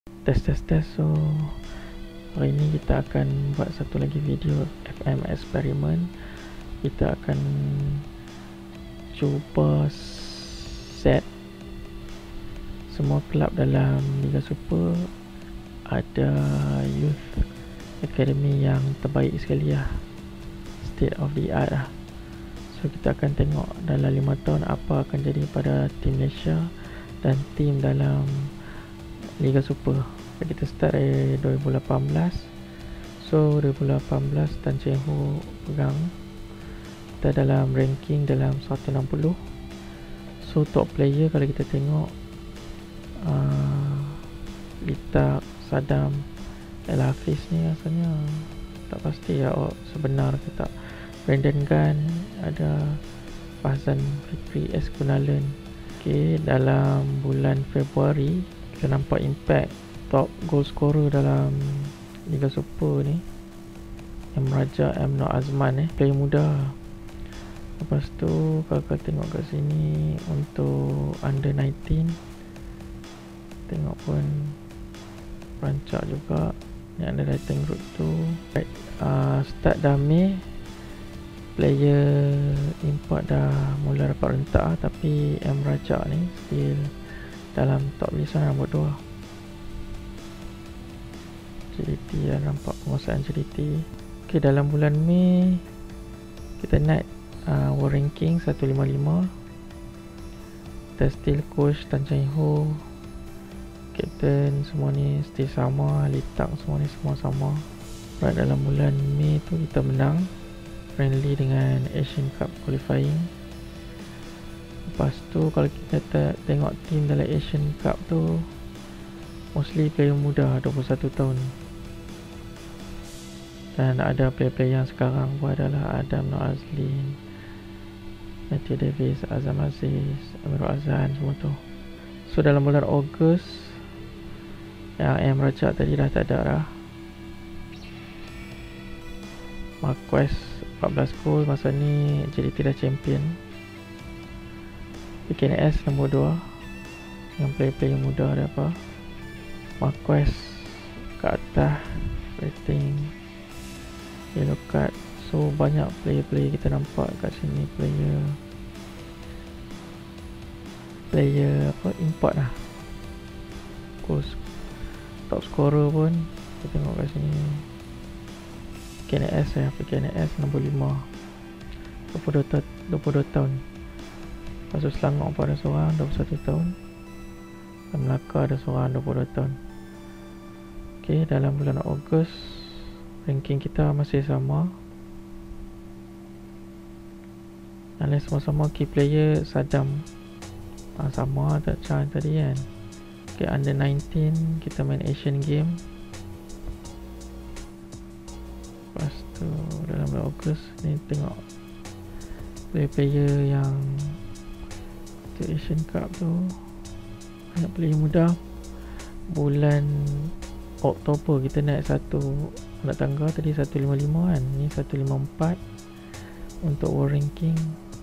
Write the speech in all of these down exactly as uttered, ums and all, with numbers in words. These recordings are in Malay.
Test test test. So hari ini kita akan buat satu lagi video F M eksperimen. Kita akan cuba set semua kelab dalam Liga Super ada Youth Academy yang terbaik sekali lah, state of the art lah. So kita akan tengok dalam lima tahun apa akan jadi pada tim Malaysia dan tim dalam Liga Super. Kita start dari dua ribu lapan belas. So dua ribu lapan belas Tan Cheng Ho pegang. Kita dalam ranking dalam seratus enam puluh. So top player kalau kita tengok uh, Litak, Sadam, El Hafiz ni rasanya tak pasti ya oh, sebenar ke tak. Brandon Gunn, ada Fahzan Fikri, S. Gunalan. Okay, dalam bulan Februari kita nampak impact top goal scorer dalam Liga Super ni, M. Raja, M. Nur Azman eh, player muda. Lepas tu kalau kau tengok kat sini untuk under sembilan belas, tengok pun rancak juga yang ada rating group tu. Right, uh, start dah Mei, player import dah mula dapat rentak lah, tapi M. Raja ni still dalam top lisan nombor dua. G D T dah nampak penguasaan G D T. Ok, dalam bulan Mei kita naik uh, world ranking seratus lima puluh lima. Kita still coach Tan Cheng Ho, captain semua ni still sama, Litak semua ni semua sama. Right, dalam bulan Mei tu kita menang friendly dengan Asian Cup qualifying. Lepas tu kalau kita te- tengok tim dalam Asian Cup tu mostly player muda dua puluh satu tahun. Dan ada player-player yang sekarang pun adalah Adam Nur Azlin, Matthew Davis, Azam Aziz, Amirul Azhan, semua tu. So dalam bulan Ogos yang M. Rajak tadi dah tak ada dah. Marquez empat belas gol masa ni, J D T dah champion. P K N S nombor dua yang player-player muda ada apa, Marquez kat atas rating, yellow card. So banyak player-player kita nampak kat sini, player player apa import lah. Goal top scorer pun kita tengok kat sini, P K N S ya, P K N S nombor lima, dua puluh dua tahun. Lepas tu Selangor pun ada seorang dua puluh satu tahun, dan Melaka ada seorang dua puluh dua tahun. Ok, dalam bulan Ogos ranking kita masih sama. Dan sama-sama key player Sadam, ha, sama tak macam tadi kan. Ok, under sembilan belas kita main Asian Game. Lepas tu dalam bulan Ogos ni tengok player-player yang untuk Asian Cup tu, banyak player muda. Bulan Oktober kita naik satu nak tangga tadi seratus lima puluh lima kan, ni seratus lima puluh empat untuk world ranking.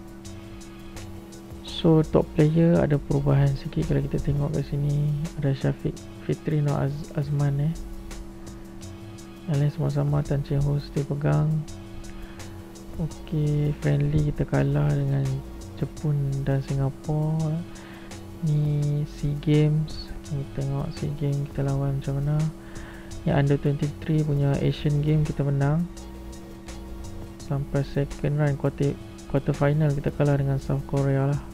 So top player ada perubahan sikit kalau kita tengok kat sini. Ada Syafiq Fitri, Nur Az- Azman eh, yang lain semua-sama Tan Cheng Ho still pegang. Ok, friendly kita kalah dengan Jepun dan Singapura. Ni SEA Games, kita tengok SEA Games kita lawan macam mana. Yang under dua puluh tiga punya Asian Game kita menang sampai second round, quarter, quarter final kita kalah dengan South Korea lah.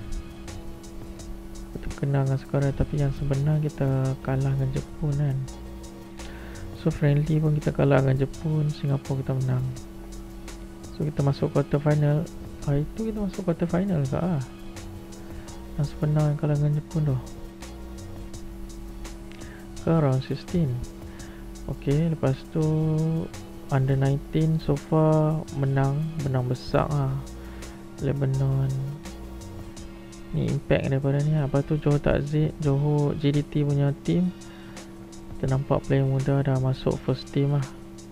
Kita kena dengan South Korea, tapi yang sebenar kita kalah dengan Jepun kan. So friendly pun kita kalah dengan Jepun, Singapura kita menang. So kita masuk quarter final. Ah, itu kita masuk quarter final ke ah? Yang sebenar yang kalah dengan Jepun tu ke round enam belas. Ok, lepas tu under sembilan belas so far menang, menang besar lah. Lebanon ni impact daripada ni lah. Lepas tu Johor Takzik, Johor J D T punya team, kita nampak player muda dah masuk first team lah.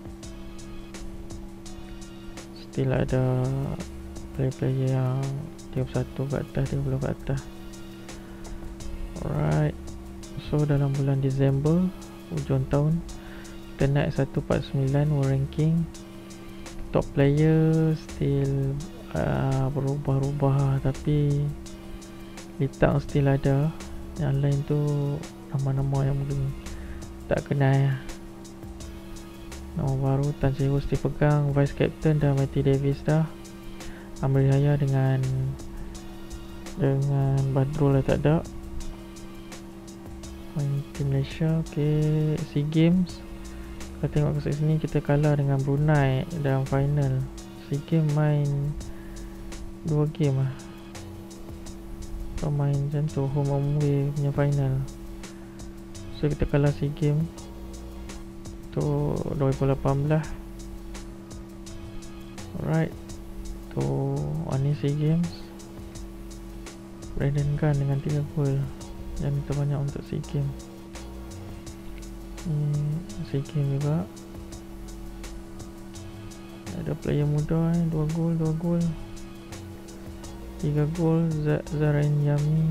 Still ada player-player yang tiga puluh satu ke atas, tiga puluh ke atas. Alright, So dalam bulan Disember, hujung tahun, kita naik seratus empat puluh sembilan world ranking. Top player still uh, berubah-ubah, tapi Litang still ada. Yang lain tu nama-nama yang mungkin tak kenal. Nama baru, Tan Cheng Ho still pegang. Vice Captain dah Matty Davis dah. Amri Haya dengan dengan Badrul dah tak ada. Main Team Malaysia. Okay, SEA Games, kita tengok kat sini kita kalah dengan Brunei dalam final. SEA Games main dua game lah. Kau main macam tu, home away punya final. So kita kalah SEA Games tu dua ribu lapan belas. Alright, tu ni SEA Games. Brandon Gunn dengan tiga gol, yang terbanyak untuk SEA Games. Hmm, SEA Games juga ada player muda eh, dua gol, dua gol, tiga gol. Zarain Yami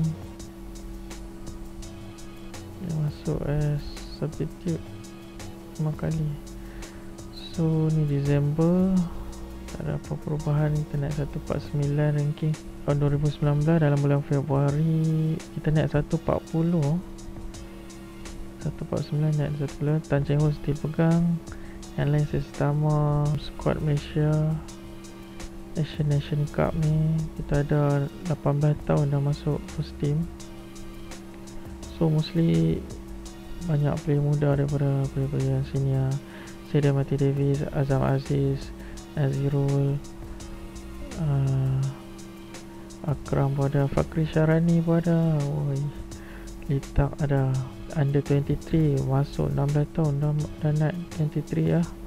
dia masuk as substitute lima kali. So ni Disember, tak ada apa perubahan. Kita naik seratus empat puluh sembilan ranking. Tahun dua ribu sembilan belas dalam bulan Februari kita naik seratus empat puluh. seratus empat puluh sembilan naik satu bulan. Tan Cheng Ho still pegang. Yang lain sesama squad Malaysia Asian Nation Cup ni. Kita ada lapan belas tahun dah masuk first team. So mostly banyak player muda daripada player-player yang senior. Saya Matty Davis, Azam Aziz, Nazirul, uh, Akram pun ada, Fakri Syarani pun ada. Oi, Litak ada. Under dua puluh tiga masuk enam belas tahun dah, dah naik dua puluh tiga lah.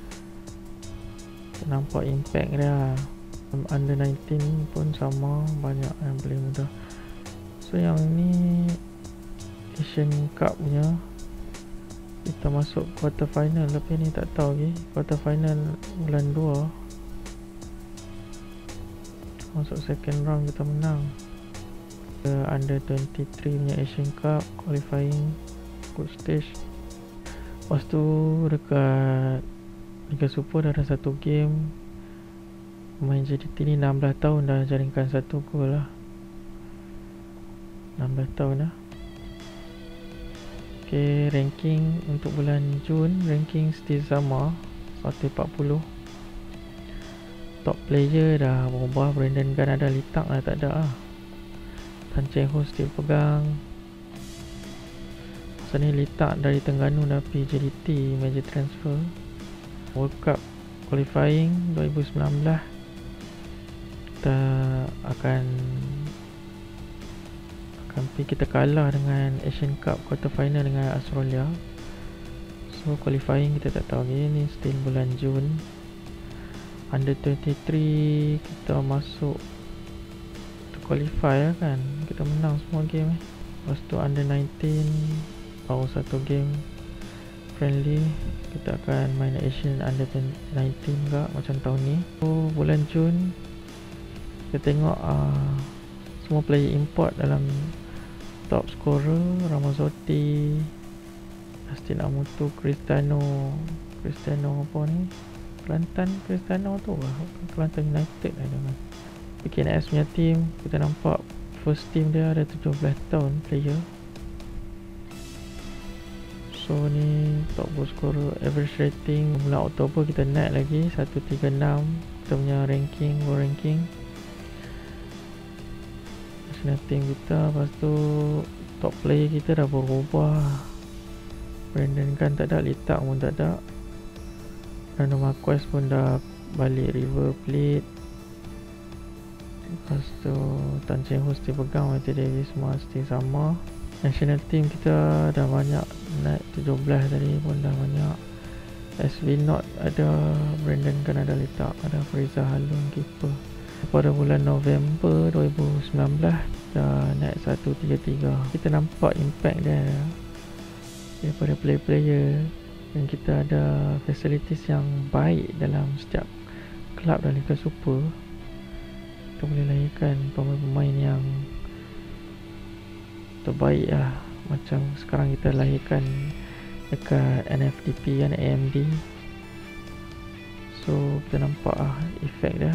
Nampak impact dia. Under sembilan belas pun sama, banyak yang boleh muda. So yang ni Asian Cup punya, kita masuk quarter final. Lepas ni tak tahu lagi. Quarter final bulan dua, masuk second round kita menang. uh, Under dua puluh tiga punya Asian Cup qualifying group stage. Lepas tu dekat Liga Super dah ada satu game. Main J D T ni enam belas tahun dah jaringkan satu gol lah. enam belas tahun dah. Okay, ranking untuk bulan Jun, ranking still sama seratus empat puluh. Top player dah berubah. Brandon Gunn ada, Litak lah tak ada lah. Tan Cheng Ho still pegang. Masa ni Litak dari Terengganu dah pergi J D T major transfer. World Cup qualifying dua ribu sembilan belas, kita akan akan pergi, kita kalah dengan Asian Cup quarter final dengan Australia. So qualifying kita tak tahu lagi. Ni still bulan Jun. Under dua puluh tiga kita masuk to qualify lah kan. Kita menang semua game eh. Lepas tu under sembilan belas baru satu game friendly. Kita akan main Asian under sembilan belas juga macam tahun ni. So bulan Jun kita tengok uh, semua player import dalam top scorer. Ramazotti, Justin Amutu, Cristiano Cristiano apa ni, Kelantan Cristiano tu lah, Kelantan United ada kan. P K N S punya team, kita nampak first team dia ada tujuh belas tahun player. So ni top goal scorer. Average rating bulan Oktober kita naik lagi seratus tiga puluh enam. Kita punya ranking, world ranking national team kita. Lepas tu top player kita dah berubah. Brandon Gunn tak ada, Litak pun tak ada, Rano Marquez pun dah balik River Plate. Lepas tu Tan Cheng Ho still pegang, Matty Davis semua still sama. National team kita dah banyak, naik tujuh belas tadi pun dah banyak. S V Not ada, Brandon Gunn ada, Litak ada, Fariza Halun keeper. Pada bulan November dua ribu sembilan belas dah naik seratus tiga puluh tiga. Kita nampak impact dia daripada player-player, dan kita ada facilities yang baik dalam setiap kelab dan Liga Super. Kita boleh lahirkan pemain-pemain yang terbaik lah Macam sekarang kita lahirkan dekat N F D P kan, A M D. So kita nampak lah efek dia.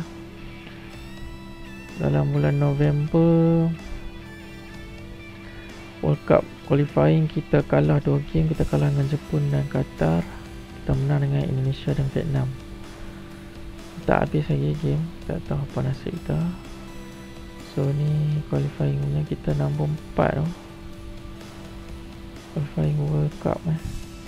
Dalam bulan November World Cup qualifying kita kalah dua game. Kita kalah dengan Jepun dan Qatar. Kita menang dengan Indonesia dan Vietnam. Tak habis lagi game, tak tahu apa nasib kita. So ni qualifying punya, kita nombor empat tau, qualifying World Cup eh.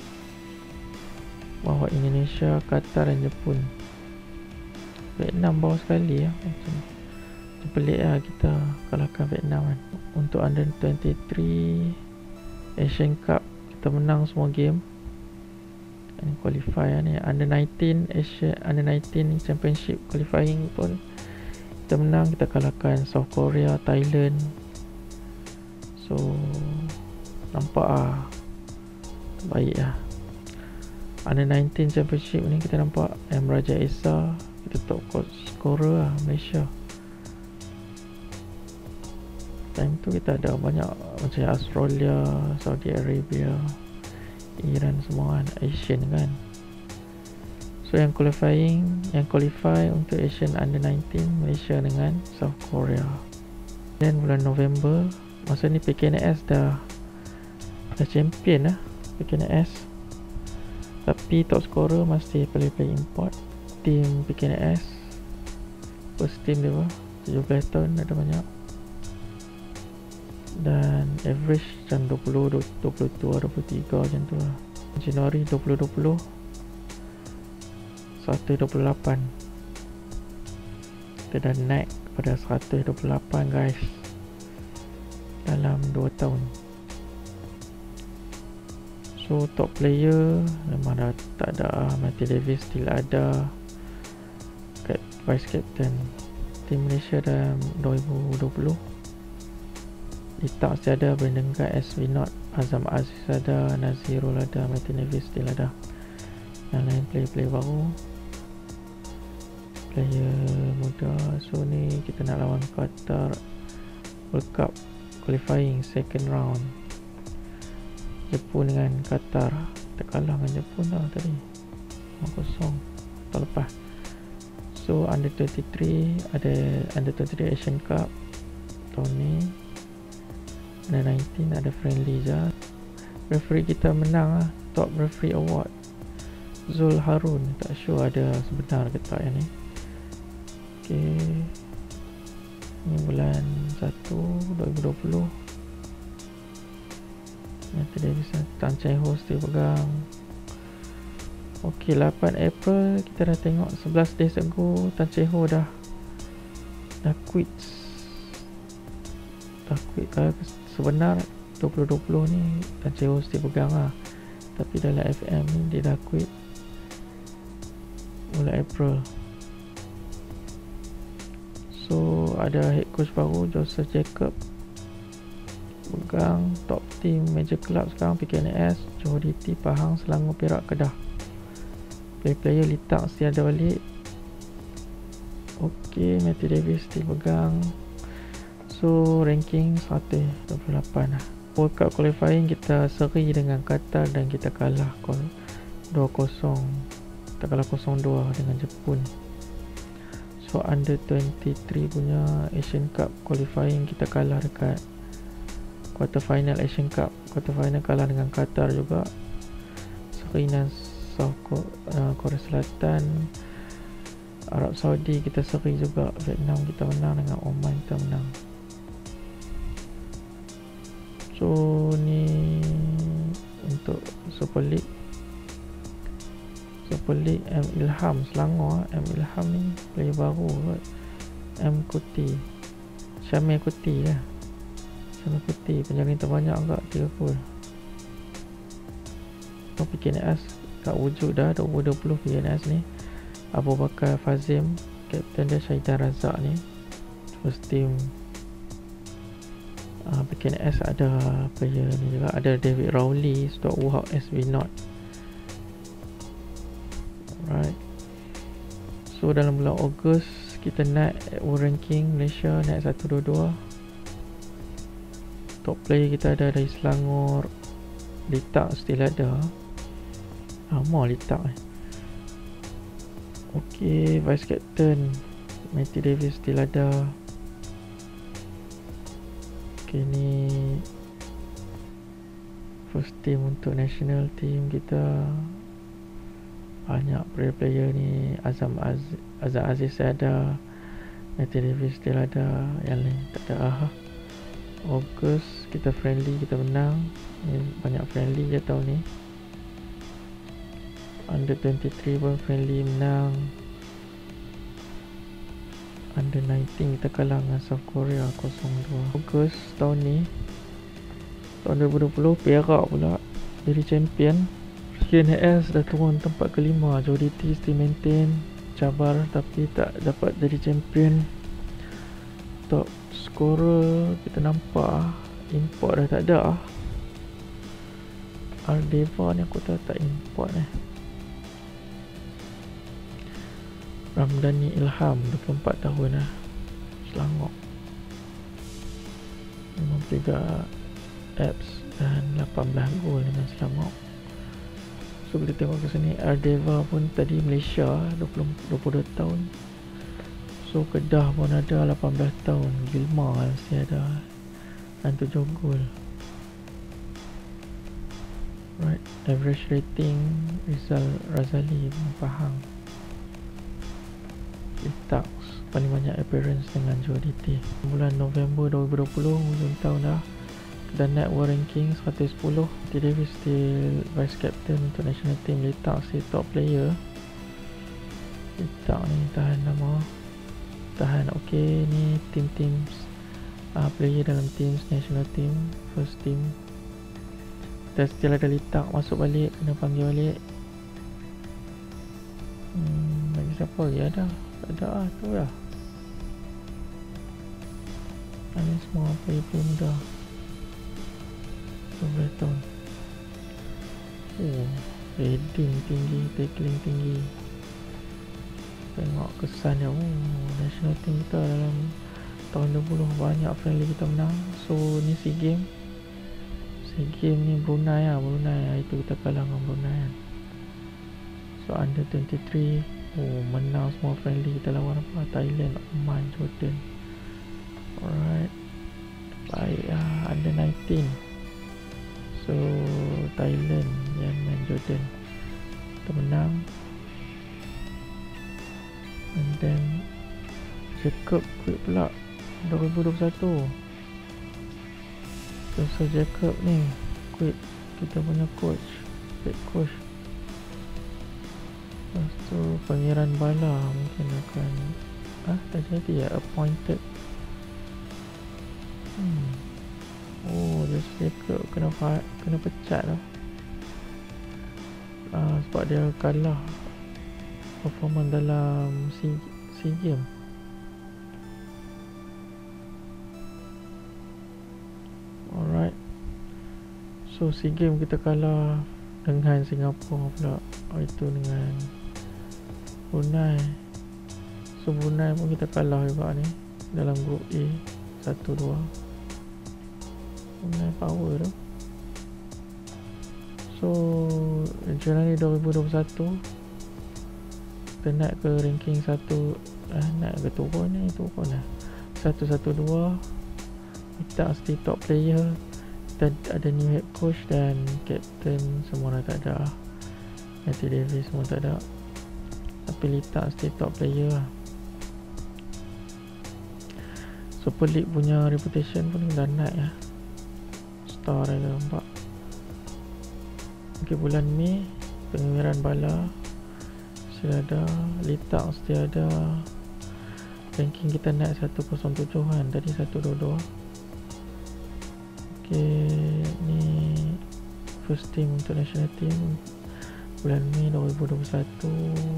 Bawa Indonesia, Qatar dan Jepun. Vietnam bawah sekali ya. Macam, macam pelik lah kita kalahkan Vietnam kan. Untuk under twenty-three Asian Cup kita menang semua game. Ini qualify ni under nineteen Asia under nineteen Championship qualifying pun kita menang. Kita kalahkan South Korea, Thailand. So nampak ah baik lah. Under nineteen Championship ni kita nampak M Raja Esa, kita top scorer lah Malaysia. Time tu kita ada banyak macam Australia, Saudi Arabia, Iran semua kan, Asian kan. So yang qualifying, yang qualify untuk Asian under nineteen Malaysia dengan South Korea. Dan bulan November, masa ni P K N S dah dah champion lah P K N S. Tapi top scorer masih player-player import. Team P K N S first team dia apa tujuh belas tahun, ada banyak. Dan average macam dua puluh, dua puluh dua, dua puluh tiga macam tu lah. Januari dua ribu dua puluh seratus dua puluh lapan. Kita dah naik pada seratus dua puluh lapan guys, dalam dua tahun. So top player memang dah tak ada. Matty Davis still ada, vice captain tim Malaysia dalam dua ribu dua puluh. Litak masih ada, Brandon Guy, S V Not, Azam Aziz ada, Nazirul ada, Matty Davis still ada. Yang lain player-player baru, player muda. So ni kita nak lawan Qatar World Cup qualifying second round. Jepun dengan Qatar, kita kalah dengan Jepun lah tadi lima kosong tahun lepas. So under twenty-three ada under twenty-three Asian Cup tahun ni. Under nineteen ada friendly je. Referee kita menang lah, top referee award Zul Harun. Tak sure ada sebenar ke tak yang ni. Okay, ni bulan satu dua ribu dua puluh. Nanti dia bisa Tan Cheng Ho dia pegang. Ok, lapan April kita dah tengok sebelas days ago Tan Cheng Ho dah dah quit. Dah quit. Kalau sebenar dua ribu dua puluh ni Tan Cheng Ho dia pegang lah, tapi dalam F M ni dia dah quit bulan April. So ada head coach baru Joseph Jacob pegang top team major club sekarang, P K N S, Johor D T, Pahang, Selangor, Perak, Kedah. Player-player Litak mesti ada balik. Ok, Matty Davis dia pegang. So ranking seratus dua puluh lapan lah. World Cup qualifying kita seri dengan Qatar dan kita kalah dua kosong. Kita kalah kosong dua dengan Jepun. So under twenty-three punya Asian Cup qualifying kita kalah dekat quarter final Asian Cup. Quarter final kalah dengan Qatar juga. Seri dengan South uh, Korea Selatan. Arab Saudi kita seri juga. Vietnam kita menang, dengan Oman kita menang. So ni untuk Super League. Super League M Ilham Selangor. M Ilham ni player baru kot. M Kuti, Syamil Kuti lah. Syamil Kuti penjaring terbanyak agak tiga puluh. So P K N S kat wujud dah dua ribu dua puluh. P K N S ni Abu Bakar Fazim, kapten dia Syahidan Razak ni. First team uh, P K N S ada player ni juga. Ada David Rowley, Stuart Woodhouse, S V Not. Alright. So dalam bulan Ogos kita naik world ranking Malaysia naik seratus dua puluh dua. top player kita ada dari Selangor. Litak still ada. Lama Litak eh. Okay, vice captain Matthew Davis still ada. Okay, ni first team untuk national team kita. Banyak player-player ni. Azam Aziz, Azam Aziz ada. Matthew Davis still ada. Yang lain tak ada. Aha. August kita friendly, kita menang. Ni banyak friendly je tahun ni. Under twenty-three pun friendly, menang. Under nineteen kita kalah dengan South Korea kosong dua. August tahun ni, tahun dua ribu dua puluh, Perak pula jadi champion. K N S dah turun tempat kelima. Jody T still maintain, cabar tapi tak dapat jadi champion. Top scorer kita nampak import dah tak ada. Ardeva ni aku tahu tak import eh. Ramdhani Ilham dua puluh empat tahun lah, Selangor, lima puluh tiga apps dan lapan belas gol dengan Selangor. So kita tengok ke sini, Ardeva pun tadi Malaysia, dua puluh, dua puluh dua tahun. So Kedah pun ada lapan belas tahun, Gilmar masih ada dan tujuh gol. Right, average rating Rizal Razali Pahang. Litak paling banyak appearance dengan Jody T. Bulan November dua ribu dua puluh, hujung tahun dah. Dan net world ranking seratus sepuluh. T. Davis still vice captain untuk national team. Litak si top player. Litak ni tahan lama, tahan okey. Ni team-team uh, player dalam team national team, first team. Dan still ada Litak masuk balik, kena panggil balik. Hmm, lagi siapa lagi ada? Tak ada lah, tu lah. Ini semua player-player muda, dua belas tahun. Oh, heading tinggi, tackling tinggi. Tengok kesan dia. Oh, national team kita dalam tahun dua puluh banyak friendly kita menang. So ni SEA Games. SEA Games ni Brunei lah, Brunei. Itu kita kalah dengan Brunei kan. So under twenty-three, oh menang semua friendly. Kita lawan apa? Thailand, Oman, Jordan. Alright, baik lah. Under nineteen, so Thailand, Yemen, Jordan kita menang. And then Jacob quit pula dua ribu dua puluh satu. So, so Jacob ni quit, kita punya coach, head coach. Lepas tu Pangeran Bala mungkin akan ah tak jadi ya, appointed. hmm. Oh, dia Jacob kena fa- kena pecat lah. uh, Sebab dia kalah performance dalam SEA, SEA Games. Alright, so SEA Games kita kalah dengan Singapura pula. Oh, itu dengan Brunei. So Brunei pun kita kalah juga ni dalam grup A satu dua. Brunei power tu. So Januari dua ribu dua puluh satu kita naik ke ranking satu. Eh, naik ke turun ni, turun lah satu satu dua. Kita mesti top player. Kita ada new head coach dan captain semua dah tak ada. Matthew Davis semua tak ada. Tapi Litak mesti top player lah. Super League punya reputation pun dah naik lah. Star dah nampak. Ok, bulan Mei Pangeran Bala mesti ada. Litak mesti ada. Ranking kita naik seratus tujuh kan, tadi seratus dua puluh dua. Ok, ni first team untuk national team bulan Mei dua ribu dua puluh satu.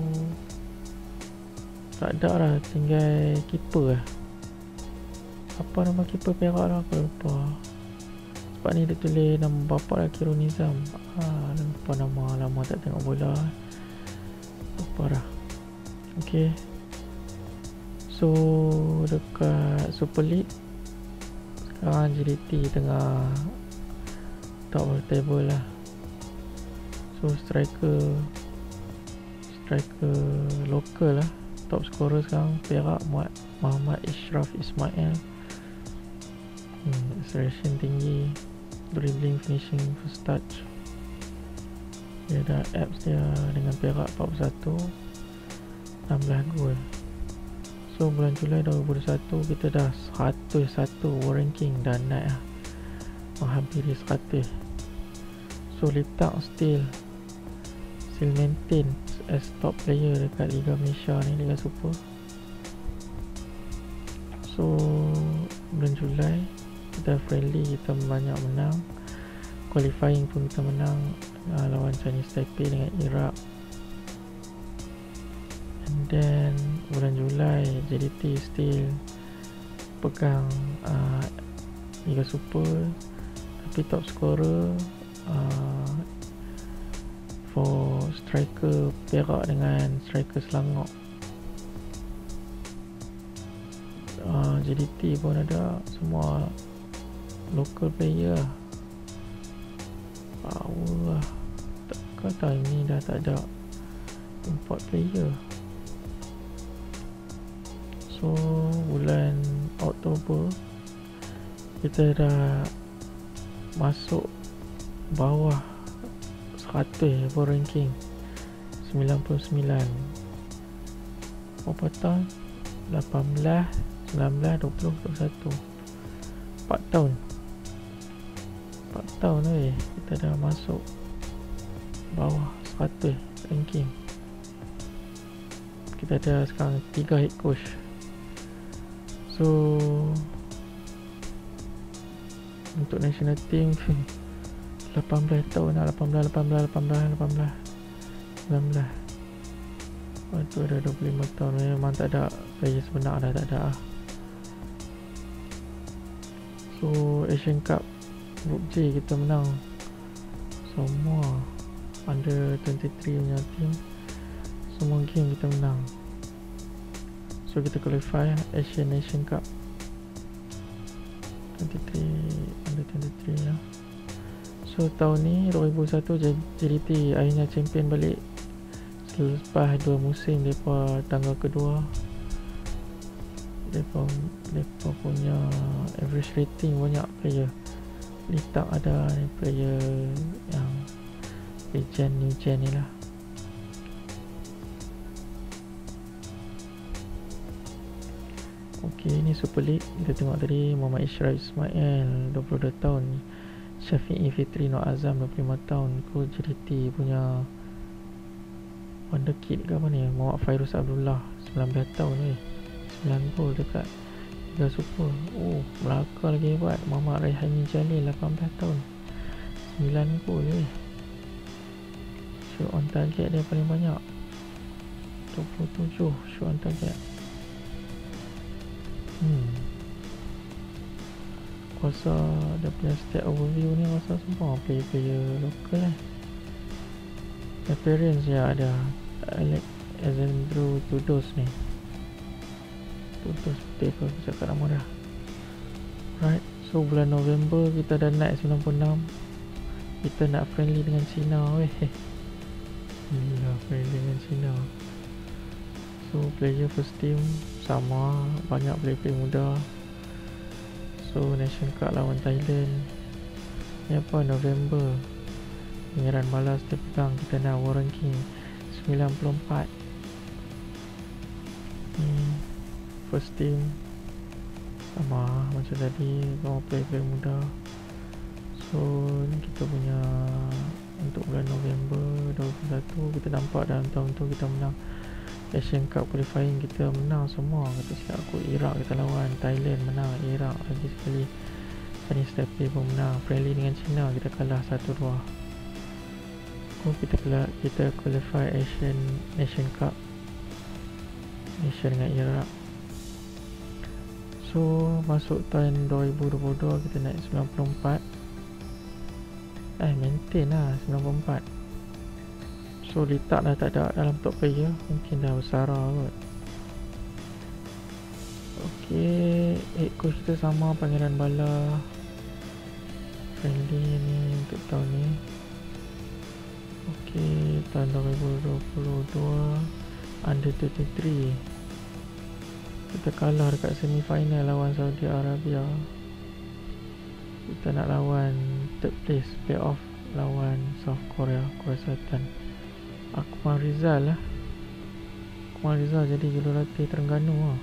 Tak ada lah, tinggal keeper lah. Apa nama keeper Perak lah, aku lupa. Sebab ni dia tulis nama bapak lah, Khairul Nizam. Ah, lupa nama, lama tak tengok bola, lupa lah. Ok, so dekat Super League Sekarang J D T tengah top of table lah. So striker Striker lokal lah, top scorer sekarang Perak Muhammad Ishraf Ismail. hmm, Acceleration tinggi, dribbling, finishing, first touch. Dia ada apps dia dengan Perak empat puluh satu, enam belas gol. So bulan Julai dua ribu dua puluh satu kita dah seratus satu world ranking, dah naik lah, menghampiri seratus. So letak still Still maintain as top player dekat Liga Malaysia ni, Liga Super. So bulan Julai kita friendly, kita banyak menang. Qualifying pun kita menang uh, lawan Chinese Taipei dengan Iraq. And then bulan Julai J D T still pegang uh, Liga Super, tapi top scorer uh, for striker Perak dengan striker Selangor. uh, J D T pun ada semua local player lah. Power lah, tak kata ini dah tak ada import player. So bulan Oktober kita dah masuk bawah seratus world ranking, sembilan puluh sembilan. Berapa tahun? lapan belas, sembilan belas, dua puluh, dua puluh satu. empat tahun empat tahun weh kita dah masuk bawah seratus ranking. Kita ada sekarang tiga head coach. So untuk national team lapan belas tahun lah, lapan belas, lapan belas, lapan belas, lapan belas, sembilan belas. Lepas tu ada dua puluh lima tahun. Memang tak ada player sebenar dah, tak ada lah. So Asian Cup Group J kita menang semua under dua puluh tiga punya team, semua game kita menang. So kita qualify Asian Nation Cup dua puluh tiga, under dua puluh tiga lah. So tahun ni dua ribu satu J D T akhirnya champion balik selepas dua musim depa tangga kedua. Depa depa punya average rating banyak player. Letak ada ni player yang legend, new gen ni lah. Ok, ni Super League. Kita tengok tadi Muhammad Ishraf Ismail dua puluh dua tahun, Syafi'i Fitri Nur Azam dua puluh lima tahun. Ko J D T punya Wonder Kid ke apa ni, Muhammad Fairuz Abdullah sembilan belas tahun ni, sembilan gol dekat Liga Super. Oh, Melaka lagi hebat. Muhammad Raihani Jalil lapan belas tahun, sembilan gol ni. Shoot on target dia paling banyak, dua puluh tujuh shoot on target. Hmm Kuasa dia punya stat overview ni, rasa semua player-player lokal lah. Appearance ya ada Alex Alexandro Tudos ni. Tudos betul ke aku cakap nama dah. Right, so bulan November kita dah naik sembilan puluh enam. Kita nak friendly dengan China weh. Gila, friendly dengan China. So player first team sama, banyak player-player muda. So Nation Cup lawan Thailand ni apa, November. Pengiran balas dia pegang, kita nak world ranking sembilan puluh empat. hmm, First team sama macam tadi, semua player-player muda. So ni kita punya untuk bulan November dua ribu dua puluh satu. Kita nampak dalam tahun tu kita menang Asian Cup qualifying, kita menang semua. Kata cakap aku, Iraq kita lawan, Thailand menang, Iraq lagi sekali, Chinese Taipei pun menang. Friendly dengan China kita kalah satu dua. Oh, kita kita qualify Asian Nation Cup, Nation dengan Iraq. So masuk tahun dua ribu dua puluh dua kita naik sembilan puluh empat. Eh maintain lah sembilan puluh empat. So letak dah tak ada dalam top player, mungkin dah bersara kot. Okay, head coach kita sama Pangeran Bala. Friendly ni untuk tahun ni. Okay, tahun dua ribu dua puluh dua Under dua puluh tiga kita kalah dekat semi final lawan Saudi Arabia. Kita nak lawan third place playoff lawan South Korea, Korea Selatan. Akmal Rizal lah. Akmal Rizal jadi jurulatih Terengganu lah.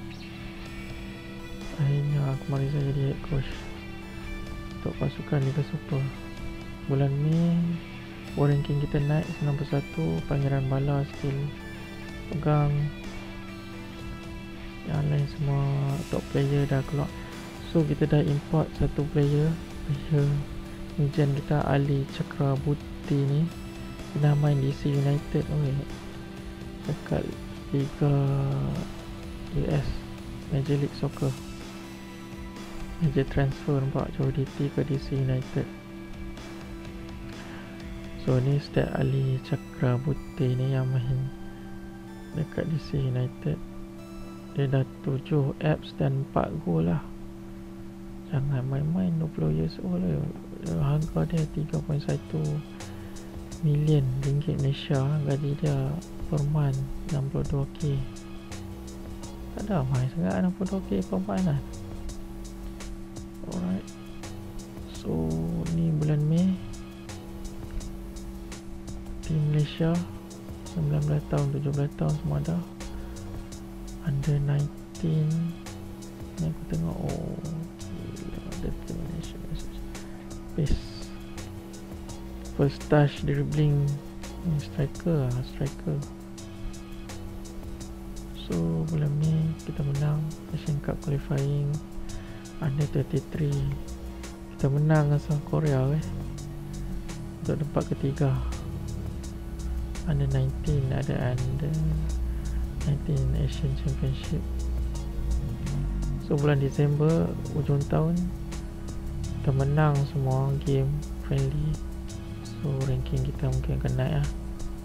Akhirnya Akmal Rizal jadi head coach untuk pasukan Liga Super. Bulan Mei power ranking kita naik sembilan puluh satu. Pangeran Bala still pegang. Yang lain semua top player dah keluar. So kita dah import satu player. Player Legend kita Ali Chakraborty ni dia dah main D C United. Oh, dekat Liga U S Major League Soccer. Major transfer nampak jauh D T ke D C United. So ni stat Ali Chakraborty ni yang main dekat D C United. Dia dah tujuh apps dan empat gol lah. Jangan main-main, dua puluh years old lah. Harga dia tiga perpuluhan satu million ringgit Malaysia. Gaji dia per month enam puluh dua K. Tak ada main sangat enam puluh dua K per month lah. Alright. So ni bulan Mei tim Malaysia sembilan belas tahun, tujuh belas tahun semua dah. Under sembilan belas ni aku tengok. Oh gila, determination pace, first touch, dribbling, ni striker lah, striker. So bulan ni kita menang Asian Cup qualifying Under dua puluh tiga. Kita menang dengan South Korea eh untuk tempat ketiga. Under sembilan belas ada Under sembilan belas Asian Championship. So bulan Disember ujung tahun kita menang semua game friendly. So ranking kita mungkin akan naik lah.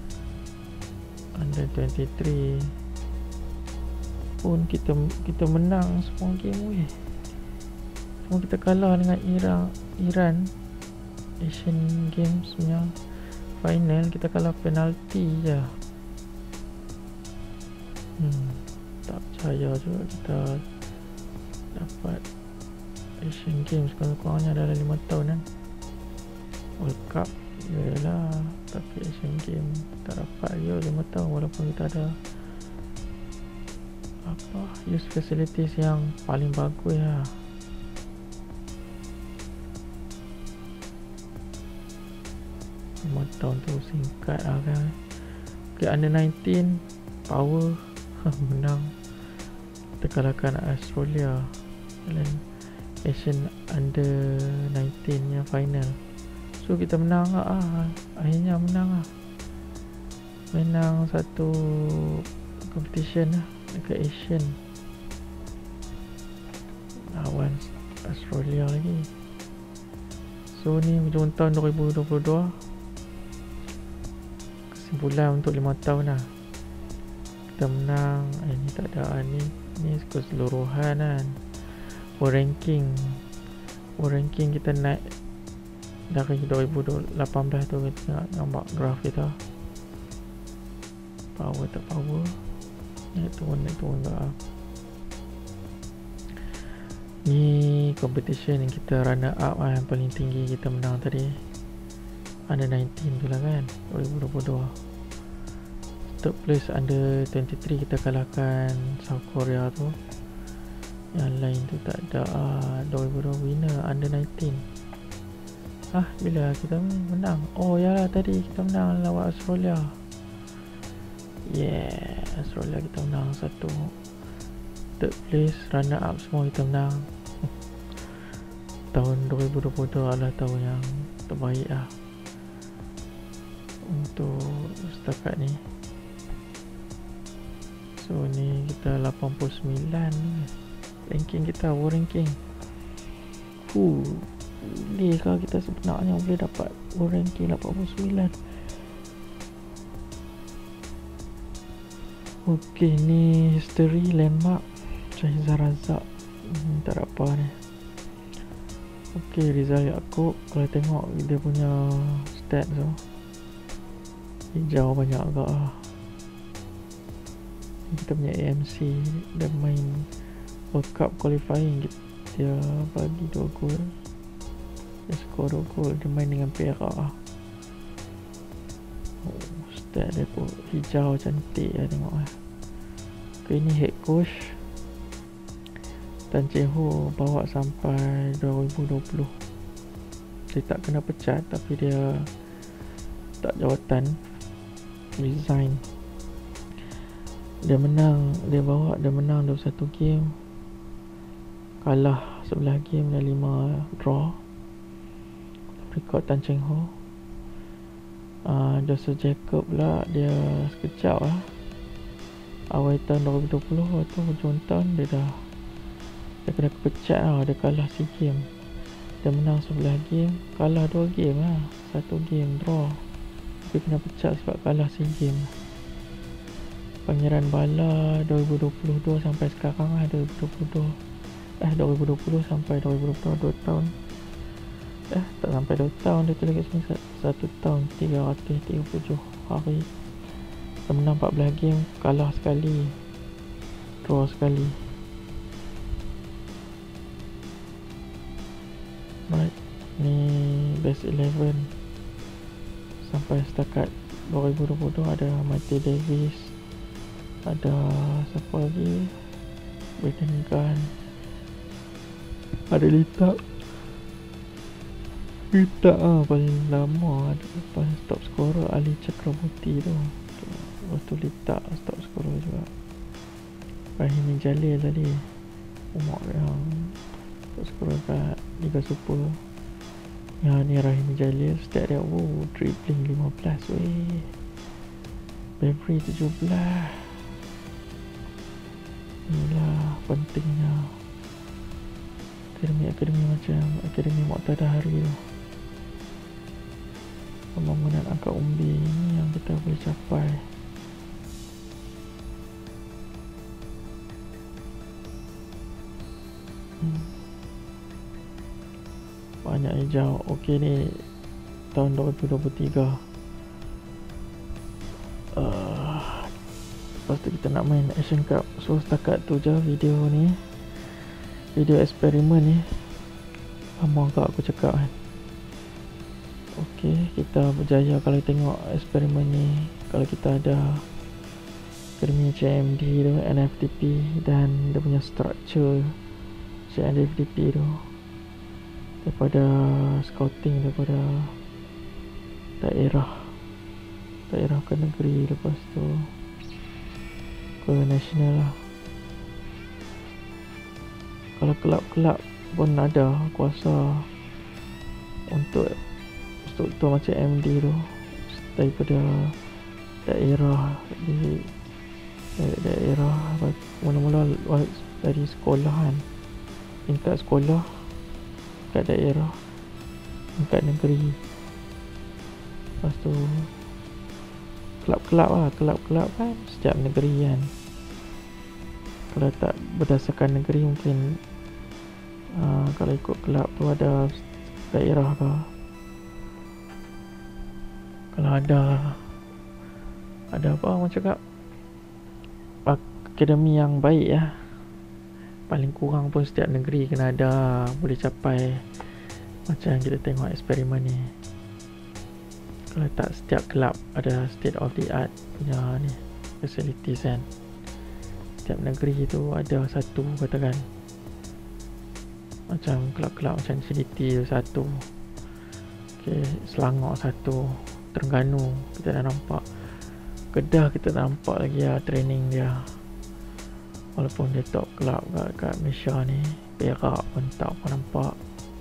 Under dua puluh tiga pun kita kita menang semua game weh. Cuma kita kalah dengan Iran Iran Asian Games punya final. Kita kalah penalti je. Hmm, tak percaya juga kita dapat Asian Games kalau kurangnya dalam lima tahun kan. World Cup yelah, tapi Asian Games tak dapat ya lima tahun walaupun kita ada apa use facilities yang paling bagus lah. lima tahun tu singkat lah kan. Okay, under sembilan belas power menang. Kita kalahkan Australia dalam Asian Under sembilan belas yang final. So kita menang lah, ah. Akhirnya menang lah. Menang satu competition lah dekat Asian lawan Australia lagi. So ni hujung tahun dua ribu dua puluh dua, kesimpulan untuk lima tahun lah. Kita menang. Eh ni tak ada, ni ni keseluruhan kan. World ranking World ranking kita naik dari dua ribu lapan belas tu. Kita tengok gambar graf kita, power tak power, naik turun naik turun ke. Ni competition yang kita runner up lah, yang paling tinggi kita menang tadi under sembilan belas tu lah kan, dua ribu dua puluh dua. Third place under dua puluh tiga kita kalahkan South Korea tu. Yang lain tu tak ada. ah, dua ribu dua winner under sembilan belas. Ah, bila kita menang? Oh yalah, tadi kita menang lawan Australia. Yeah, Australia kita menang satu. Third place, runner up semua kita menang. Tahun dua ribu dua puluh dua adalah tahun yang terbaik lah untuk setakat ni. So ni kita lapan puluh sembilan ranking kita, world ranking. Huh, boleh kah kita sebenarnya boleh dapat world ranking lapan puluh sembilan. Ok, ni history landmark Syahizar Razak. hmm, Tak ada apa ni. Ok, Rizal Yaakob. Kalau tengok dia punya stats tu, hijau banyak agak lah. Kita punya A M C, dia main World Cup qualifying, dia bagi dua gol, dia skor dua gol. Dia main dengan Perak lah. Oh, stat dia pun hijau cantik lah tengok lah. Ok, ni head coach Tan Cheng Ho bawa sampai dua ribu dua puluh. Dia tak kena pecat, tapi dia tak jawatan, resign. Dia menang, dia bawa, dia menang dua puluh satu game, kalah sebelah game dan lima draw. Rekod Tan Cheng Ho. uh, Joseph Jacob pula, dia sekejap lah. Awal tahun dua ribu dua puluh tu, hujung tahun dia dah dia kena kepecat lah. Dia kalah SEA Games. Dia menang sebelah game, kalah dua game lah. Satu game draw, tapi kena pecat sebab kalah SEA Games. Pangeran Bala dua ribu dua puluh dua sampai sekarang lah, dua ribu dua puluh dua Eh dua ribu dua puluh sampai dua ribu dua puluh dua, dua tahun. Eh tak sampai dua tahun, dia tulis kat sini satu tahun tiga ratus tiga puluh tujuh hari. Dia menang empat belas game, kalah sekali, draw sekali. Right, ni best eleven sampai setakat dua ribu dua puluh dua. Ada Matty Davis, ada siapa lagi, Braden Gunn, ada Litak. Litak ah paling lama. Ada lepas top scorer Ali Chakraborty tu. Lepas tu Litak top scorer juga. Rahimi Jalil tadi, Umar yang top scorer kat Liga Super. Yang ni Rahimi Jalil, stat dia, oh, dribbling lima belas weh, Beverly tujuh belas. Inilah pentingnya akademi-akademi macam Akademi Muqtada Hari tu. Pembangunan angkat umbi ni yang kita boleh capai. hmm. Banyak hijau. Ok, ni tahun dua ribu dua puluh tiga. uh, Lepas tu kita nak main Asian Cup. So setakat tu je video ni, video eksperimen ni. Lama agak aku cakap kan. Ok, kita berjaya kalau tengok eksperimen ni. Kalau kita ada akademi C M D tu, N F T P, dan dia punya structure C N F T P tu, daripada scouting, daripada daerah daerah ke negeri, lepas tu ke national lah. Kalau kelab-kelab pun ada kuasa untuk struktur macam M D tu, daripada daerah di daerah mula-mula dari sekolah kan, tingkat sekolah, kat daerah, tingkat negeri. Lepas tu kelab-kelab lah, kelab-kelab kan setiap negeri kan. Kalau tak berdasarkan negeri, mungkin uh, kalau ikut kelab tu ada daerah ke. Kalau ada ada apa orang cakap, akademi yang baik ya, paling kurang pun setiap negeri kena ada, boleh capai macam kita tengok eksperimen ni. Kalau tak setiap kelab ada state of the art punya ni facilities kan. Setiap negeri tu ada satu, katakan macam kelab-kelab macam C D T tu satu, okay, Selangor satu, Terengganu kita dah nampak, Kedah kita dah nampak lagi lah training dia. Walaupun dia top kelab kat, kat Malaysia ni, Perak pun tak pun nampak.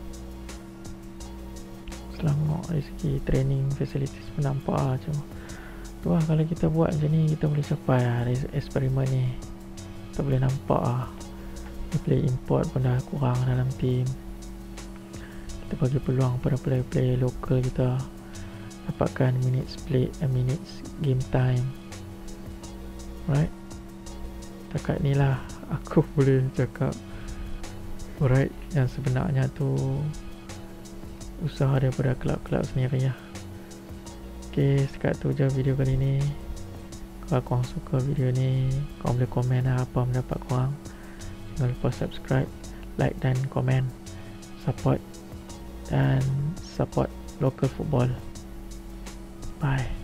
Selangor dari segi training facilities pun nampak lah. Cuma tu lah, kalau kita buat macam ni, kita boleh capai lah eksperimen ni. Kita boleh nampak lah play import pun dah kurang dalam team. Kita bagi peluang pada player-player lokal kita dapatkan minutes play, uh, minutes game time, right? Setakat ni lah aku boleh cakap alright, yang sebenarnya tu usaha daripada kelab-kelab sendiri lah. Ok, setakat tu je video kali ni. Kalau korang suka video ni, korang boleh komen lah apa pendapat korang. Jangan lupa subscribe, like dan komen. Support dan support local football. Bye.